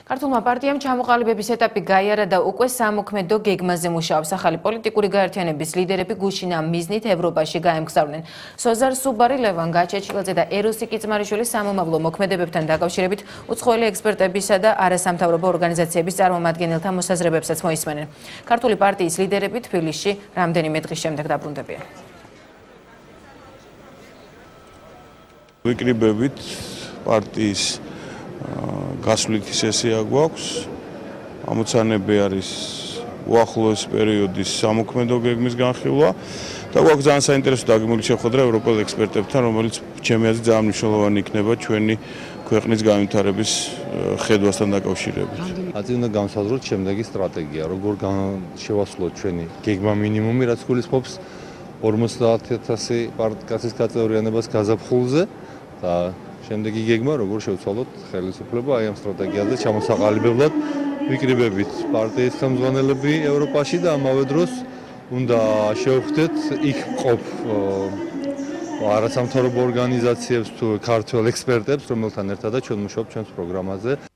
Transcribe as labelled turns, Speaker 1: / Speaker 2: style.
Speaker 1: ქართულმა პარტიამ ჩამოყალიბების ეტაპი გაიარა და უკვე სამოქმედო გეგმაზე მუშაობს. ახალი პოლიტიკური გაერთიანების ლიდერები გუშინ ამ მიზნით ევროპაში გაემგზავრნენ. სოზარ, სუბარი, ლევან, გაჩეჩილაძე და ეროსი კიწმარიშვილი სამომავლო მოქმედებებთან დაკავშირებით უცხოელი ექსპერტებისა და არასამთავრობო ორგანიზაციების წარმომადგენელთა მოსაზრებებსაც მოისმენენ. ქართული პარტიის ლიდერები თბილისში რამდენიმე დღის შემდეგ დაბრუნდებიან.
Speaker 2: ვიკრიბებით პარტიის გასვლითი სესია გვაქვს. ამოცანები არის უახლოეს პერიოდის სამოქმედო გეგმის განხილვა და გვაქვს ძალიან საინტერესო დაგმული შეხვედრა ევროპელ ექსპერტებთან, რომელიც ჩემი აზრით ძალიან მნიშვნელოვანი იქნება ჩვენი ქვეყნის განვითარების ხედვასთან დაკავშირებით.
Speaker 3: აწი უნდა განსაზღვროთ შემდეგი სტრატეგია, როგორ შევასრულოთ ჩვენი გეგმა მინიმუმი, რაც გულისხმობს 50,000 კაცის გაწევრიანებას გაზაფხულზე და შემდეგი გეგმა როგორ შევცვალოთ ხელისუფლება აი ამ სტრატეგიაზე ჩამოსაყალიბებლად ვიკრიბებით პარტიის ხელმძღვანელები ევროპაში და ამავე დროს უნდა შევხვდეთ იქ მყოფ არასამთავრობო ორგანიზაციებს თუ ქართველ ექსპერტებს, რომელთან ერთადაც ჩვენ მუშაობთ ჩვენს პროგრამაზე.